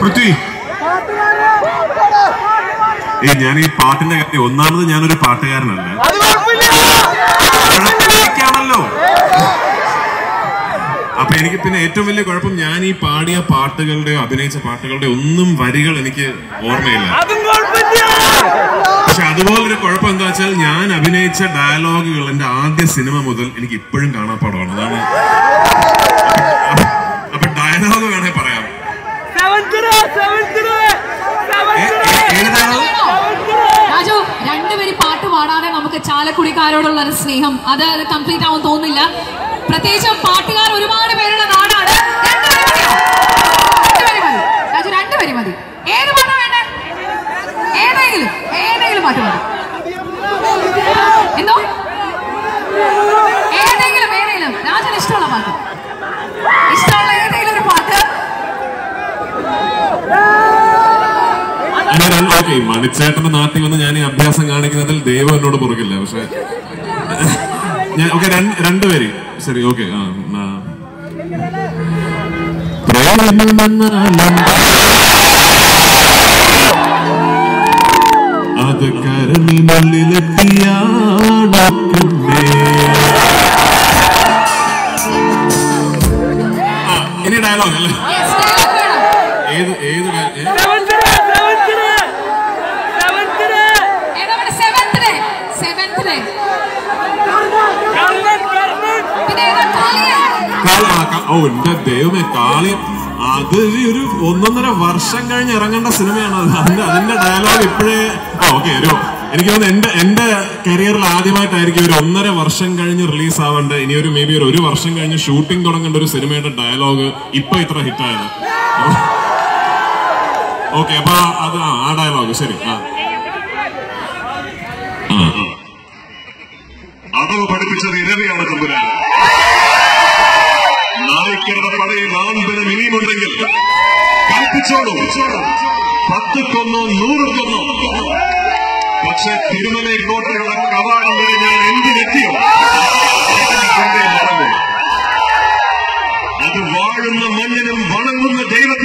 പൃഥ്വി, ഞാൻ ഈ പാട്ടിന്റെ കാര്യം, ഒന്നാമത് ഞാനൊരു പാട്ടുകാരനല്ല, ണല്ലോ. അപ്പൊ എനിക്ക് പിന്നെ ഏറ്റവും വലിയ കുഴപ്പം, ഞാൻ ഈ പാടിയ പാട്ടുകളുടെയോ അഭിനയിച്ച പാട്ടുകളുടെയോ ഒന്നും വരികൾ എനിക്ക് ഓർമ്മയില്ല. പക്ഷെ അതുപോലൊരു കുഴപ്പം എന്താ വെച്ചാൽ, ഞാൻ അഭിനയിച്ച ഡയലോഗുകൾ എന്റെ ആദ്യ സിനിമ മുതൽ എനിക്ക് ഇപ്പോഴും കാണാപ്പാടമാണ്. അതാണ്. അപ്പൊ ഡയലോഗ് വേണേ പറയാം. രാജു, രണ്ടുപേര് പാട്ട് പാടാതെ നമുക്ക് ചാലക്കുടിക്കാരോടുള്ള സ്നേഹം അത് കംപ്ലീറ്റ് ആവും തോന്നില്ല. പ്രത്യേകിച്ച് പാട്ടുകാർ ഒരുപാട് പേരുള്ള നാടാണ്. രാജു, രണ്ടുപേര് മതി. ഏത് പാട്ടാ വേണ്ടേ? ഏതെങ്കിലും പാട്ട് മതി. എന്തോ ഏതെങ്കിലും രാജുന് ഇഷ്ടമുള്ള പാട്ട്, ഇഷ്ടമുള്ള ഏതെങ്കിലും ഒരു പാട്ട്. മണിച്ചേട്ടന്റെ നാട്ടിൽ വന്ന് ഞാൻ ഈ അഭ്യാസം കാണിക്കുന്നതിൽ ദൈവം എന്നോട് പുറകില്ല. പക്ഷെ ഞാൻ ഓക്കെ, രണ്ടുപേര് ശരി. ഓക്കെ. അത് കരണിനുള്ളിലെത്തിയാണ്. ഇനി ഡയലോഗ് അല്ലേ? ഏത് ഓ എന്റെ ദൈവമേ, കാളി അത് ഒരു 1.5 വർഷം കഴിഞ്ഞ് ഇറങ്ങേണ്ട സിനിമയാണ്. അതിന്റെ ഡയലോഗ് ഇപ്പോഴേ ഓക്കെ. എനിക്ക് തോന്നുന്നു എന്റെ കരിയറിൽ ആദ്യമായിട്ടായിരിക്കും ഒരു 1.5 വർഷം കഴിഞ്ഞ് റിലീസ് ആവേണ്ട, ഇനി ഒരു മേ ബി ഒരു വർഷം കഴിഞ്ഞ് ഷൂട്ടിംഗ് തുടങ്ങേണ്ട ഒരു സിനിമയുടെ ഡയലോഗ് ഇപ്പൊ ഇത്ര ഹിറ്റായത്. ഓക്കെ, അപ്പൊ അത് ആ ഡയലോഗ് ശരി. അടവ് പഠിപ്പിച്ചത് ഇരവിയാണ് തമ്പുരാൻ. നായ്ക്കരുടെ പടയിൽ ആൺബലം ഇനിയുമുണ്ടെങ്കിൽ കൽപ്പിച്ചോളൂ, 10 കൊന്നോ 100 കൊന്നോ. പക്ഷെ തിരുമലൈ കോട്ടയുടെ കവാടം വരെ ഞാൻ എന്തിനെത്തിയോ അത് വാഴുന്ന മണ്ണിനും വണങ്ങുന്ന ദൈവത്തിൽ